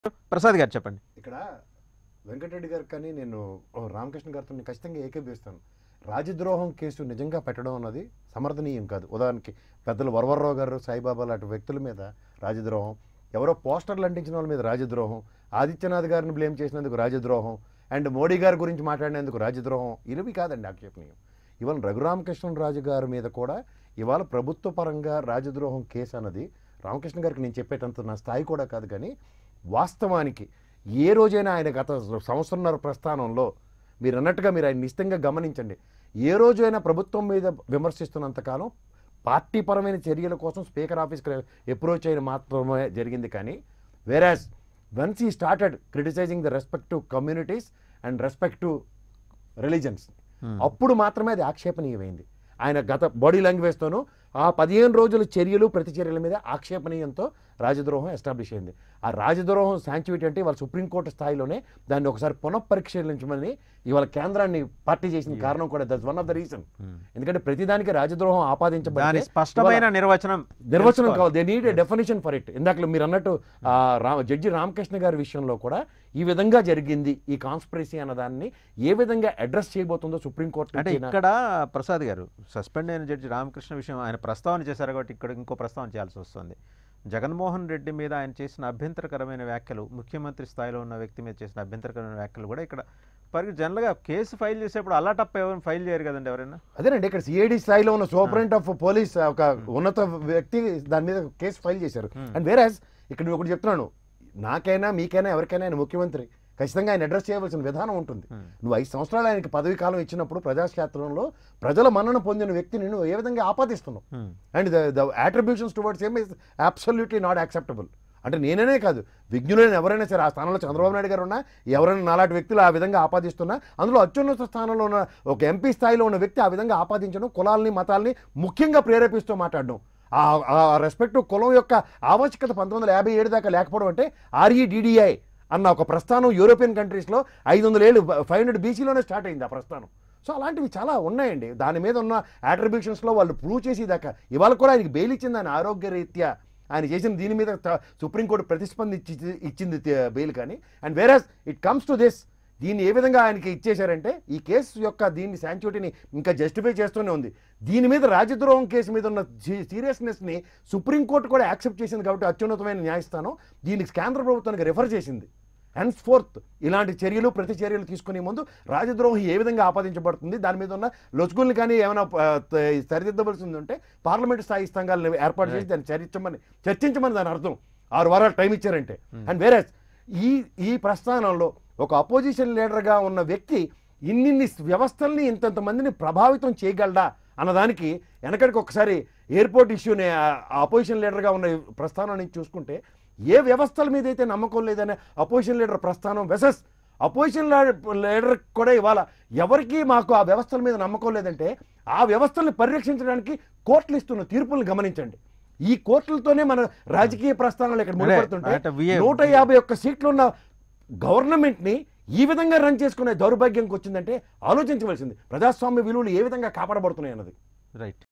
ప్రసాద్ గారు చెప్పండి. ఇక్కడ వెంకటరెడ్డి గారు కానీ నేను రామకృష్ణ గారితో నేను ఖచ్చితంగా ఏకీభవిస్తాను. రాజద్రోహం కేసు నిజంగా పెట్టడం అన్నది సమర్థనీయం కాదు. ఉదాహరణకి పెద్దలు వరవర్రావు గారు, సాయిబాబా లాంటి వ్యక్తుల మీద రాజద్రోహం, ఎవరో పోస్టర్లు అంటించిన వాళ్ళ మీద రాజద్రోహం, ఆదిత్యనాథ్ గారిని బ్లేమ్ చేసినందుకు రాజద్రోహం, అండ్ మోడీ గారి గురించి మాట్లాడినందుకు రాజద్రోహం, ఇవి కాదండి ఆక్షేపణీయం. ఇవాళ రఘురామకృష్ణరాజు గారి మీద కూడా ఇవాళ ప్రభుత్వ పరంగా రాజద్రోహం కేసు అన్నది రామకృష్ణ గారికి నేను చెప్పేటంత నా స్థాయి కూడా కాదు. కానీ వాస్తవానికి ఏ రోజైనా ఆయన గత సంవత్సరంన్నర ప్రస్థానంలో మీరు అన్నట్టుగా మీరు ఆయన నిశ్చితంగా గమనించండి, ఏ రోజైనా ప్రభుత్వం మీద విమర్శిస్తున్నంతకాలం పార్టీపరమైన చర్యల కోసం స్పీకర్ ఆఫీస్కి అప్రోచ్ అయిన మాత్రమే జరిగింది. కానీ whereas once he started criticizing the respective communities and respective religions, అప్పుడు మాత్రమే అది ఆక్షేపణీయమైంది. ఆయన గత బాడీ లాంగ్వేజ్తోనూ ఆ 15 రోజుల చర్యలు ప్రతి చర్యల మీద ఆక్షేపణీయంతో రాజద్రోహం ఎస్టాబ్లిష్ అయింది. ఆ రాజద్రోహం శాంక్చుయిటీ అంటే ఇవాళ సుప్రీంకోర్టు స్థాయిలోనే దాన్ని ఒకసారి పునఃపరిశీలించమని ఇవాళ కేంద్రాన్ని పార్టీ చేసిన కారణం కూడా that's one of the reason. ఎందుకంటే ప్రతిదానికి రాజద్రోహం ఆపాదించబడి స్పష్టమైన నిర్వచనం కావాలి. They need a definition for it. ఇందాక మీరు అన్నట్టు జడ్జి రామకృష్ణ గారి విషయంలో కూడా ఈ విధంగా జరిగింది, ఈ కాన్స్పిరసీ అన్న దాన్ని ఏ విధంగా అడ్రస్ చేయబోతుందో సుప్రీంకోర్టు. అంటే ఇక్కడ ప్రసాద్ గారు సస్పెండ్ అయిన జడ్జి రామకృష్ణ విషయం ఆయన ప్రస్తావన చేశారు కాబట్టి ఇక్కడ ఇంకో ప్రస్తావన చేయాల్సి వస్తుంది. జగన్మోహన్ రెడ్డి మీద ఆయన చేసిన అభ్యంతరకరమైన వ్యాఖ్యలు, ముఖ్యమంత్రి స్థాయిలో ఉన్న వ్యక్తి మీద చేసిన అభ్యంతరకరమైన వ్యాఖ్యలు కూడా ఇక్కడ జనరల్గా కేసు ఫైల్ చేసేప్పుడు అలా తప్ప ఎవరైనా ఫైల్ చేయరు కదండి ఎవరైనా. అదేనండి, ఇక్కడ సిఐడి స్థాయిలో ఉన్న సూపరింట్ ఆఫ్ పోలీస్ ఒక ఉన్నత వ్యక్తి దాని మీద కేసు ఫైల్ చేశారు. అండ్ వేరాజ్ ఇక్కడ నేను ఒకటి చెప్తున్నాను, నాకైనా మీకైనా ఎవరికైనా ఆయన ముఖ్యమంత్రి, ఖచ్చితంగా ఆయన అడ్రస్ చేయవలసిన విధానం ఉంటుంది. నువ్వు 5 సంవత్సరాలు ఆయనకి పదవి కాలం ఇచ్చినప్పుడు ప్రజాక్షేత్రంలో ప్రజల మన్నన పొందిన వ్యక్తిని నువ్వు ఏ విధంగా ఆపాదిస్తున్నావు, and the attributions towards him is absolutely not acceptable. అంటే నేనే కాదు, విజ్ఞులైన ఎవరైనా సరే, ఆ స్థానంలో చంద్రబాబు నాయుడు గారు ఉన్నా, ఎవరైనా నాలాంటి వ్యక్తులు ఆ విధంగా ఆపాదిస్తున్నా, అందులో అత్యున్నత స్థానంలో ఉన్న ఒక ఎంపీ స్థాయిలో ఉన్న వ్యక్తి ఆ విధంగా ఆపాదించడం, కులాలని మతాలని ముఖ్యంగా ప్రేరేపిస్తూ మాట్లాడడం, ఆ రెస్పెక్టివ్ కులం యొక్క ఆవశ్యకత 1957 దాకా లేకపోవడం అంటే REDDI అన్న ఒక ప్రస్థానం యూరోపియన్ కంట్రీస్లో 500 ఏళ్ళు 500 BCలోనే స్టార్ట్ అయింది ఆ ప్రస్థానం. సో అలాంటివి చాలా ఉన్నాయండి. దాని మీద ఉన్న అట్రిబ్యూషన్స్లో వాళ్ళు ప్రూవ్ చేసేదాకా ఇవాళ కూడా ఆయనకి బెయిల్ ఇచ్చింది, ఆయన ఆరోగ్యరీత్యా ఆయన చేసిన దీని మీద సుప్రీంకోర్టు ప్రతిస్పందించి ఇచ్చింది బెయిల్. కానీ and whereas it comes to this, దీన్ని ఏ విధంగా ఆయనకి ఇచ్చేశారంటే ఈ కేసు యొక్క దీన్ని శాంక్చుయిటీని ఇంకా జస్టిఫై చేస్తూనే ఉంది. దీని మీద రాజద్రోహం కేసు మీద ఉన్న సీరియస్నెస్ని సుప్రీంకోర్టు కూడా యాక్సెప్ట్ చేసింది కాబట్టి అత్యున్నతమైన న్యాయస్థానం దీనికి కేంద్ర ప్రభుత్వానికి రిఫర్ చేసింది. హెన్స్ ఫోర్త్ ఇలాంటి చర్యలు ప్రతి చర్యలు తీసుకునే ముందు రాజద్రోహం ఏ విధంగా ఆపాదించబడుతుంది, దాని మీద ఉన్న లొసుగుల్ని కానీ ఏమైనా సరిదిద్దవలసింది ఉంటే పార్లమెంటు స్థాయి సంఘాలను ఏర్పాటు చేసి దాన్ని చర్చించమని దాని అర్థం. 6 వారాలు టైం ఇచ్చారంటే. అండ్ వేరే ఈ ప్రస్థానంలో ఒక అపోజిషన్ లీడర్గా ఉన్న వ్యక్తి ఇన్నిన్ని వ్యవస్థల్ని ఇంతంతమందిని ప్రభావితం చేయగలడా అన్నదానికి వెనకడికి ఒకసారి ఎయిర్పోర్ట్ ఇష్యూని అపోజిషన్ లీడర్గా ఉన్న ప్రస్థానం నుంచి చూసుకుంటే ఏ వ్యవస్థల మీద అయితే నమ్మకం లేదనే అపోజిషన్ లీడర్ ప్రస్థానం వెసస్ అపోజిషన్ లీడర్ కూడా ఇవాళ ఎవరికి మాకు ఆ వ్యవస్థల మీద నమ్మకం లేదంటే ఆ వ్యవస్థల్ని పరిరక్షించడానికి కోర్టులు ఇస్తున్న తీర్పులను గమనించండి. ఈ కోర్టులతోనే మన రాజకీయ ప్రస్థానాలు ఇక్కడ ముడిపడుతుంటే 151 సీట్లు ఉన్న గవర్నమెంట్ని ఈ విధంగా రన్ చేసుకునే దౌర్భాగ్యంకి వచ్చిందంటే ఆలోచించవలసింది. ప్రజాస్వామ్య విలువలు ఏ విధంగా కాపాడబడుతున్నాయి అన్నది. రైట్.